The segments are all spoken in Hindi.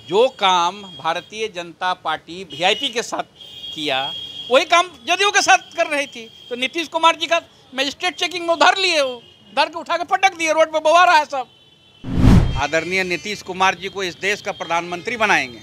जो काम भारतीय जनता पार्टी वीआईपी के साथ किया वही काम जदयू के साथ कर रही थी। तो नीतीश कुमार जी का मजिस्ट्रेट चेकिंग में उधर लिए, वो धर के उठा के पटक दिए, रोड पे बवा रहा है सब। आदरणीय नीतीश कुमार जी को इस देश का प्रधानमंत्री बनाएंगे।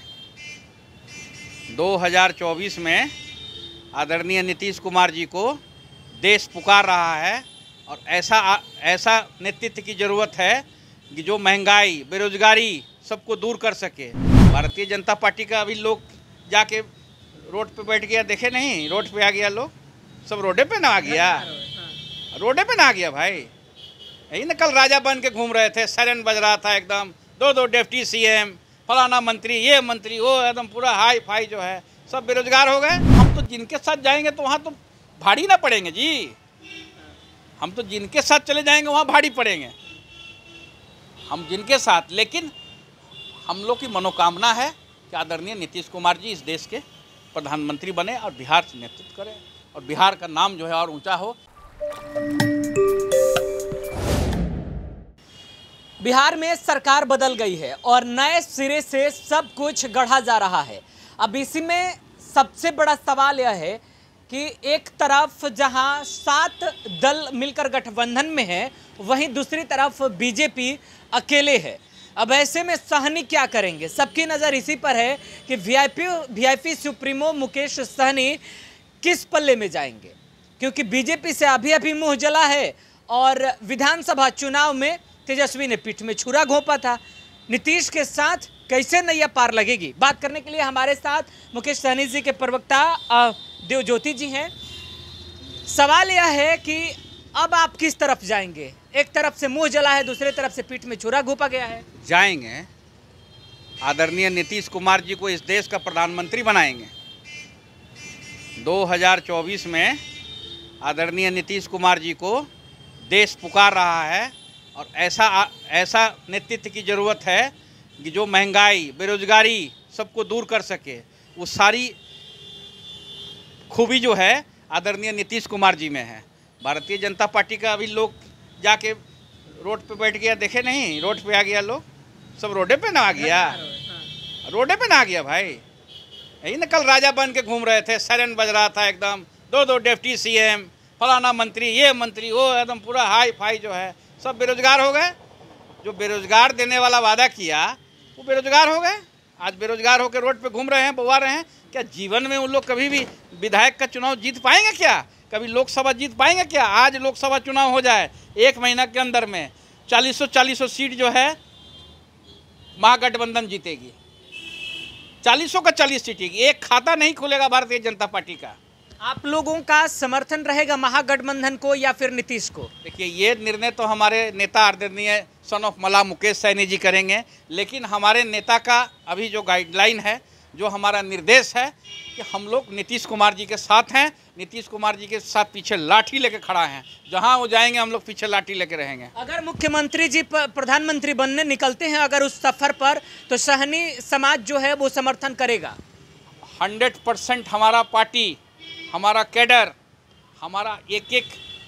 2024 में आदरणीय नीतीश कुमार जी को देश पुकार रहा है और ऐसा नेतृत्व की ज़रूरत है कि जो महंगाई, बेरोजगारी सबको दूर कर सके। भारतीय जनता पार्टी का अभी लोग जाके रोड पे बैठ गया, देखे नहीं? रोड पे आ गया, लोग सब रोडे पे ना आ गया, रोडे पे ना आ गया भाई। यही ना कल राजा बन के घूम रहे थे, सायरन बज रहा था एकदम, दो डिप्टी सीएम, फलाना मंत्री, ये मंत्री, वो एकदम पूरा हाई फाई जो है, सब बेरोजगार हो गए। हम तो जिनके साथ जाएंगे तो वहाँ तो भाड़ी ना पड़ेंगे जी, हम तो जिनके साथ चले जाएंगे वहाँ भाड़ी पड़ेंगे, हम जिनके साथ। लेकिन हम लोग की मनोकामना है कि आदरणीय नीतीश कुमार जी इस देश के प्रधानमंत्री बने और बिहार से नेतृत्व करें और बिहार का नाम जो है और ऊंचा हो। बिहार में सरकार बदल गई है और नए सिरे से सब कुछ गढ़ा जा रहा है। अब इसी में सबसे बड़ा सवाल यह है कि एक तरफ जहां 7 दल मिलकर गठबंधन में है, वहीं दूसरी तरफ बीजेपी अकेले है। अब ऐसे में सहनी क्या करेंगे? सबकी नज़र इसी पर है कि वीआईपी सुप्रीमो मुकेश सहनी किस पल्ले में जाएंगे, क्योंकि बीजेपी से अभी मुंह जला है और विधानसभा चुनाव में तेजस्वी ने पीठ में छुरा घोंपा था। नीतीश के साथ कैसे नैया पार लगेगी? बात करने के लिए हमारे साथ मुकेश सहनी जी के प्रवक्ता देवज्योति जी हैं। सवाल यह है कि अब आप किस तरफ जाएंगे? एक तरफ से मुंह जला है, दूसरी तरफ से पीठ में छुरा घोंपा गया है। जाएंगे, आदरणीय नीतीश कुमार जी को इस देश का प्रधानमंत्री बनाएंगे। 2024 में आदरणीय नीतीश कुमार जी को देश पुकार रहा है और ऐसा नेतृत्व की ज़रूरत है कि जो महंगाई, बेरोजगारी सबको दूर कर सके। वो सारी खूबी जो है आदरणीय नीतीश कुमार जी में है। भारतीय जनता पार्टी का अभी लोग जाके रोड पे बैठ गया, देखे नहीं? रोड पे आ गया, लोग सब रोडे पे ना आ गया, रोडे पे ना आ गया भाई। यही ना कल राजा बन के घूम रहे थे, सायरन बज रहा था एकदम, दो डिप्टी सीएम, फलाना मंत्री, ये मंत्री, वो एकदम पूरा हाई फाई जो है, सब बेरोजगार हो गए। जो बेरोजगार देने वाला वादा किया वो बेरोजगार हो गए। आज बेरोजगार होकर रोड पे घूम रहे हैं, बवा रहे हैं। क्या जीवन में उन लोग कभी भी विधायक का चुनाव जीत पाएंगे? क्या कभी लोकसभा जीत पाएंगे? क्या आज लोकसभा चुनाव हो जाए, 1 महीना के अंदर में 40 सीट जो है महागठबंधन जीतेगी, 40 का 40 जीतेगी। एक खाता नहीं खुलेगा भारतीय जनता पार्टी का। आप लोगों का समर्थन रहेगा महागठबंधन को या फिर नीतीश को? देखिए, ये निर्णय तो हमारे नेता आदरणीय सन ऑफ मला मुकेश सहनी जी करेंगे, लेकिन हमारे नेता का अभी जो गाइडलाइन है, जो हमारा निर्देश है कि हम लोग नीतीश कुमार जी के साथ हैं, नीतीश कुमार जी के साथ पीछे लाठी लेके खड़ा हैं। जहां वो जाएंगे हम लोग पीछे लाठी लेके रहेंगे। अगर मुख्यमंत्री जी प्रधानमंत्री बनने निकलते हैं अगर उस सफर पर, तो सहनी समाज जो है वो समर्थन करेगा। 100% हमारा पार्टी, हमारा कैडर, हमारा एक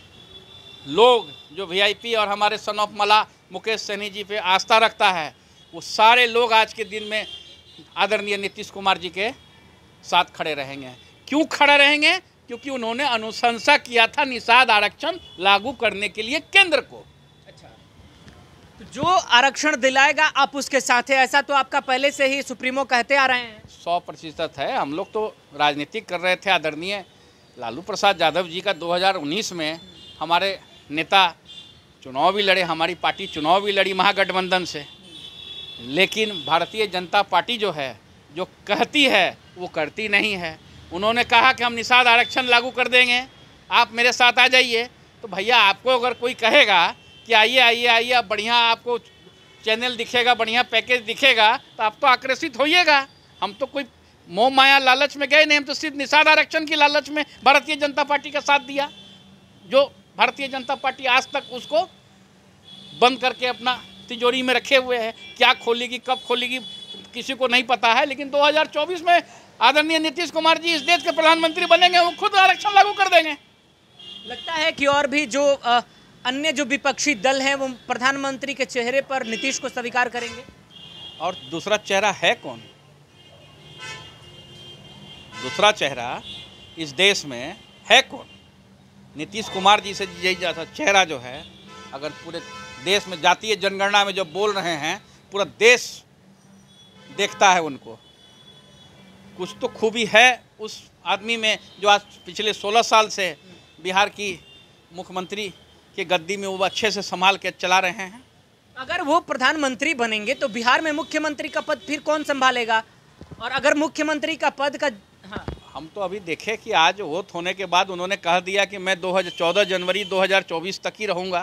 लोग जो वीआईपी और हमारे सन ऑफ मला मुकेश सहनी जी पे आस्था रखता है, वो सारे लोग आज के दिन में आदरणीय नीतीश कुमार जी के साथ खड़े रहेंगे। क्यों खड़े रहेंगे? क्योंकि उन्होंने अनुशंसा किया था निषाद आरक्षण लागू करने के लिए केंद्र को। अच्छा, तो जो आरक्षण दिलाएगा आप उसके साथ है, ऐसा तो आपका पहले से ही सुप्रीमो कहते आ रहे हैं। 100% है। हम लोग तो राजनीति कर रहे थे। आदरणीय लालू प्रसाद यादव जी का 2019 में हमारे नेता चुनाव भी लड़े, हमारी पार्टी चुनाव भी लड़ी महागठबंधन से। लेकिन भारतीय जनता पार्टी जो है, जो कहती है वो करती नहीं है। उन्होंने कहा कि हम निषाद आरक्षण लागू कर देंगे, आप मेरे साथ आ जाइए। तो भैया, आपको अगर कोई कहेगा कि आइए आप, बढ़िया आपको चैनल दिखेगा, बढ़िया पैकेज दिखेगा, तो आप तो आकर्षित होइएगा। हम तो कोई मोह माया लालच में गए नहीं, हम तो सिर्फ निषाद आरक्षण की लालच में भारतीय जनता पार्टी का साथ दिया, जो भारतीय जनता पार्टी आज तक उसको बंद करके अपना तिजोरी में रखे हुए है। क्या खोलेगी, कब खोलेगी, किसी को नहीं पता है। लेकिन 2024 में आदरणीय नीतीश कुमार जी इस देश के प्रधानमंत्री बनेंगे, वो खुद आरक्षण लागू कर देंगे। लगता है कि और भी जो अन्य जो विपक्षी दल हैं वो प्रधानमंत्री के चेहरे पर नीतीश को स्वीकार करेंगे। और दूसरा चेहरा है कौन? दूसरा चेहरा इस देश में है कौन? नीतीश कुमार जी से यही जैसा चेहरा जो है, अगर पूरे देश में जातीय जनगणना में जो बोल रहे हैं, पूरा देश देखता है उनको। कुछ तो खूबी है उस आदमी में जो आज पिछले 16 साल से बिहार की मुख्यमंत्री के गद्दी में वो अच्छे से संभाल के चला रहे हैं। अगर वो प्रधानमंत्री बनेंगे तो बिहार में मुख्यमंत्री का पद फिर कौन संभालेगा? और अगर मुख्यमंत्री का पद का हाँ। हम तो अभी देखे कि आज वोट होने के बाद उन्होंने कह दिया कि मैं 14 जनवरी 2024 तक ही रहूंगा।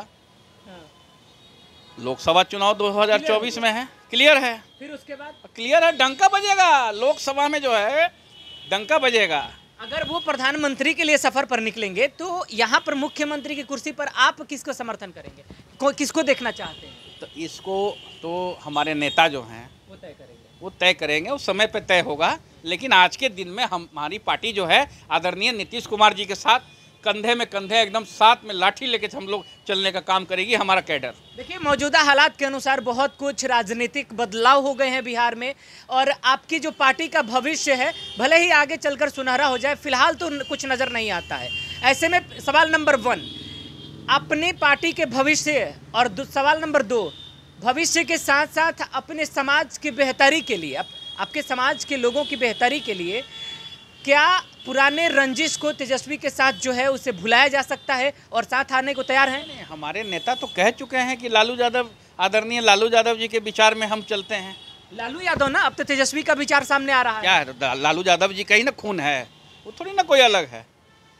लोकसभा चुनाव 2024 में है, क्लियर है। फिर उसके बाद क्लियर है, डंका बजेगा लोकसभा में, जो है डंका बजेगा। अगर वो प्रधानमंत्री के लिए सफर पर निकलेंगे तो यहाँ पर मुख्यमंत्री की कुर्सी पर आप किसको समर्थन करेंगे, किसको देखना चाहते हैं? तो इसको तो हमारे नेता जो हैं वो तय करेंगे, वो तय करेंगे, उस समय पे तय होगा। लेकिन आज के दिन में हमारी पार्टी जो है आदरणीय नीतीश कुमार जी के साथ कंधे में कंधे एकदम साथ में लाठी लेके हम लोग चलने का काम करेगी हमारा कैडर। देखिए, मौजूदा हालात के अनुसार बहुत कुछ राजनीतिक बदलाव हो गए हैं बिहार में, और आपकी जो पार्टी का भविष्य है भले ही आगे चलकर सुनहरा हो जाए, फिलहाल तो कुछ नज़र नहीं आता है। ऐसे में सवाल नंबर 1, अपने पार्टी के भविष्य, और सवाल नंबर 2, भविष्य के साथ साथ अपने समाज की बेहतरी के लिए, आपके समाज के लोगों की बेहतरी के लिए क्या पुराने रंजिश को तेजस्वी के साथ जो है उसे भुलाया जा सकता है और साथ आने को तैयार हैं? हमारे नेता तो कह चुके हैं कि लालू यादव, आदरणीय लालू यादव जी के विचार में हम चलते हैं। लालू यादव ना, अब तो तेजस्वी का विचार सामने आ रहा है। क्या है, लालू यादव जी का ही ना खून है, वो थोड़ी ना कोई अलग है।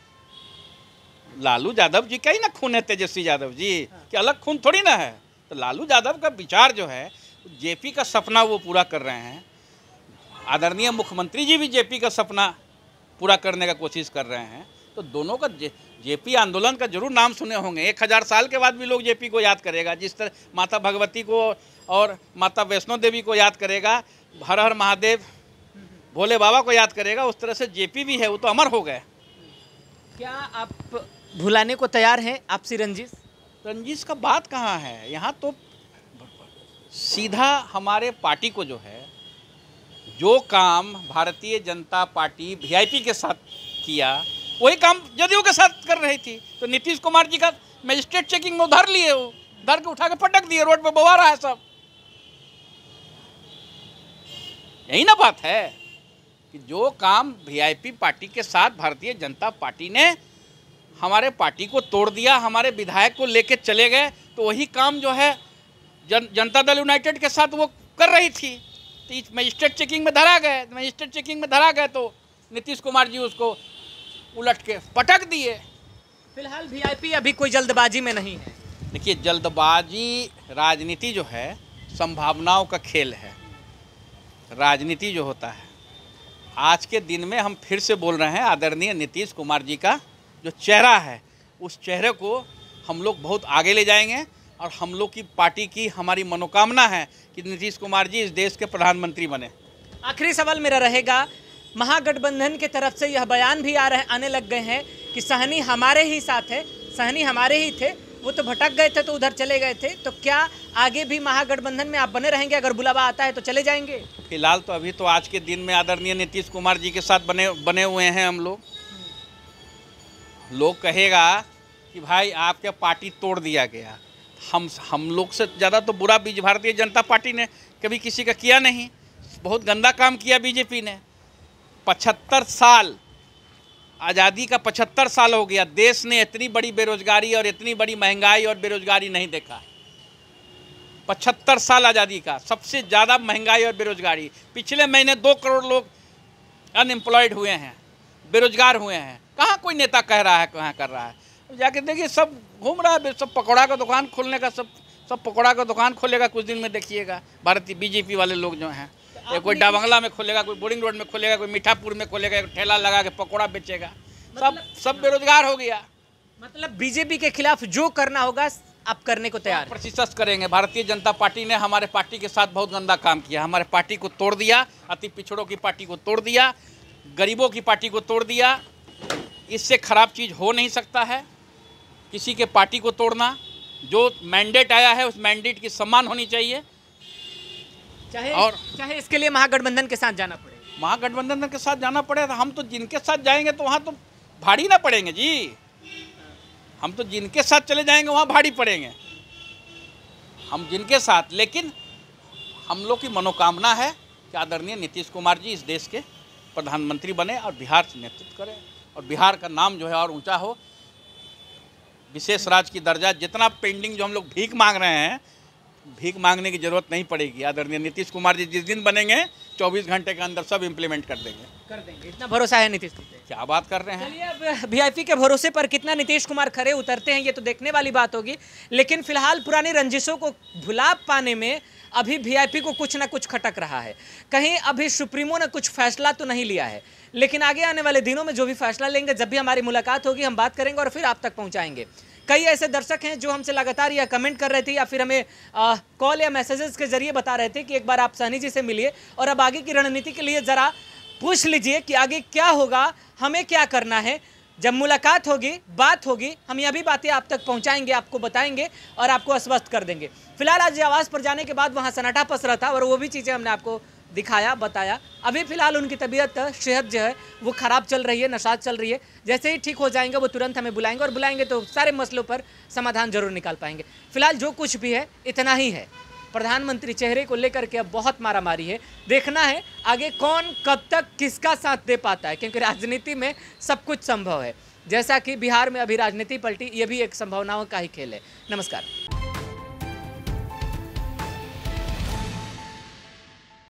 लालू यादव जी का ही ना खून है तेजस्वी यादव जी, कि अलग खून थोड़ी ना है। तो लालू यादव का विचार जो है, जेपी का सपना वो पूरा कर रहे हैं। आदरणीय मुख्यमंत्री जी भी जेपी का सपना पूरा करने का कोशिश कर रहे हैं। तो दोनों का जेपी आंदोलन का जरूर नाम सुने होंगे। 1000 साल के बाद भी लोग जेपी को याद करेगा, जिस तरह माता भगवती को और माता वैष्णो देवी को याद करेगा, हर हर महादेव भोले बाबा को याद करेगा, उस तरह से जेपी भी है, वो तो अमर हो गए। क्या आप भुलाने को तैयार हैं आपसी रंजिश? रंजिश का बात कहाँ है, यहाँ तो सीधा हमारे पार्टी को जो है, जो काम भारतीय जनता पार्टी वीआईपी के साथ किया वही काम जदयू के साथ कर रही थी। तो नीतीश कुमार जी का मजिस्ट्रेट चेकिंग में उधर लिए, वो धर के उठा के पटक दिए, रोड पे बवा रहा है सब। यही ना बात है कि जो काम वीआईपी पार्टी के साथ भारतीय जनता पार्टी ने हमारे पार्टी को तोड़ दिया, हमारे विधायक को लेके चले गए, तो वही काम जो है जनता दल यूनाइटेड के साथ वो कर रही थी। तो इस मजिस्ट्रेट चेकिंग में धरा गए, मजिस्ट्रेट चेकिंग में धरा गए तो नीतीश कुमार जी उसको उलट के पटक दिए। फिलहाल वीआईपी अभी कोई जल्दबाजी में नहीं है। देखिए, जल्दबाजी, राजनीति जो है संभावनाओं का खेल है। राजनीति जो होता है, आज के दिन में हम फिर से बोल रहे हैं, आदरणीय नीतीश कुमार जी का जो चेहरा है, उस चेहरे को हम लोग बहुत आगे ले जाएंगे। और हम लोग की पार्टी की हमारी मनोकामना है कि नीतीश कुमार जी इस देश के प्रधानमंत्री बने। आखिरी सवाल मेरा रहेगा, महागठबंधन की तरफ से यह बयान भी आने लग गए हैं कि सहनी हमारे ही साथ है, सहनी हमारे ही थे, वो तो भटक गए थे तो उधर चले गए थे। तो क्या आगे भी महागठबंधन में आप बने रहेंगे? अगर बुलावा आता है तो चले जाएंगे? फिलहाल तो अभी तो आज के दिन में आदरणीय नीतीश कुमार जी के साथ बने हुए हैं हम लोग। लोग कहेगा कि भाई आपके पार्टी तोड़ दिया गया। हम लोग से ज़्यादा तो बुरा बीज भारतीय जनता पार्टी ने कभी किसी का किया नहीं। बहुत गंदा काम किया बीजेपी ने। 75 साल, आज़ादी का 75 साल हो गया, देश ने इतनी बड़ी बेरोजगारी और इतनी बड़ी महंगाई और बेरोजगारी नहीं देखा। 75 साल आज़ादी का, सबसे ज़्यादा महंगाई और बेरोजगारी। पिछले महीने 2 करोड़ लोग अनएम्प्लॉयड हुए हैं, बेरोजगार हुए हैं। कहाँ कोई नेता कह रहा है, कहाँ कर रहा है? जाके देखिए, सब घूम रहा है, सब पकौड़ा का दुकान खोलने का, सब पकौड़ा का दुकान खोलेगा कुछ दिन में, देखिएगा। भारतीय बीजेपी वाले लोग जो हैं, कोई डाबंगला में खोलेगा, कोई बोरिंग रोड में खोलेगा, कोई मीठापुर में खोलेगा, ठेला लगा के पकौड़ा बेचेगा। सब बेरोजगार हो गया। मतलब बीजेपी के खिलाफ जो करना होगा आप करने को तैयार? प्रतिशत करेंगे। भारतीय जनता पार्टी ने हमारे पार्टी के साथ बहुत गंदा काम किया, हमारे पार्टी को तोड़ दिया, अति पिछड़ों की पार्टी को तोड़ दिया, गरीबों की पार्टी को तोड़ दिया। इससे खराब चीज़ हो नहीं सकता है किसी के पार्टी को तोड़ना। जो मैंडेट आया है उस मैंडेट की सम्मान होनी चाहिए। चाहे इसके लिए महागठबंधन के साथ जाना पड़े। महागठबंधन के साथ जाना पड़े तो हम तो जिनके साथ जाएंगे तो वहाँ तो भाड़ी ना पड़ेंगे जी। हम तो जिनके साथ चले जाएंगे वहाँ भाड़ी पड़ेंगे, हम जिनके साथ। लेकिन हम लोग की मनोकामना है कि आदरणीय नीतीश कुमार जी इस देश के प्रधानमंत्री बने और बिहार से नेतृत्व करें और बिहार का नाम जो है और ऊंचा हो, विशेष राज्य की दर्जा। जितना पेंडिंग जो हम लोग भीख मांग रहे हैं, भीख मांगने की जरूरत नहीं पड़ेगी। आदरणीय नीतीश कुमार जी जिस दिन बनेंगे 24 घंटे के अंदर सब इम्प्लीमेंट कर देंगे। इतना भरोसा है नीतीश कुमार? क्या बात कर रहे हैं। चलिए, अब वीआईपी के भरोसे पर कितना नीतीश कुमार खरे उतरते हैं ये तो देखने वाली बात होगी। लेकिन फिलहाल पुरानी रंजिशों को भुला पाने में अभी वीआईपी को कुछ ना कुछ खटक रहा है। कहीं अभी सुप्रीमो ने कुछ फैसला तो नहीं लिया है, लेकिन आगे आने वाले दिनों में जो भी फैसला लेंगे, जब भी हमारी मुलाकात होगी हम बात करेंगे और फिर आप तक पहुंचाएंगे। कई ऐसे दर्शक हैं जो हमसे लगातार या कमेंट कर रहे थे या फिर हमें कॉल या मैसेजेस के जरिए बता रहे थे कि एक बार आप सहनी जी से मिलिए और अब आगे की रणनीति के लिए ज़रा पूछ लीजिए कि आगे क्या होगा, हमें क्या करना है। जब मुलाकात होगी, बात होगी, हम यह भी बातें आप तक पहुंचाएंगे, आपको बताएंगे और आपको आश्वस्त कर देंगे। फिलहाल आज आवास पर जाने के बाद वहां सन्नाटा पसरा था और वो भी चीज़ें हमने आपको दिखाया, बताया। अभी फिलहाल उनकी तबीयत, सेहत जो है वो ख़राब चल रही है, नशात चल रही है। जैसे ही ठीक हो जाएंगे वो तुरंत हमें बुलाएंगे और बुलाएंगे तो सारे मसलों पर समाधान जरूर निकाल पाएंगे। फिलहाल जो कुछ भी है इतना ही है। प्रधानमंत्री चेहरे को लेकर के अब बहुत मारामारी है। देखना है आगे कौन कब तक किसका साथ दे पाता है, क्योंकि राजनीति में सब कुछ संभव है। जैसा कि बिहार में अभी राजनीति पलटी, ये भी एक संभावनाओं का ही खेल है। नमस्कार।